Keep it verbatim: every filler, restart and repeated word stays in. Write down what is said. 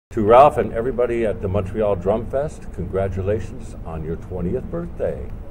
To Ralph and everybody at the Montreal Drum Fest, congratulations on your twentieth birthday.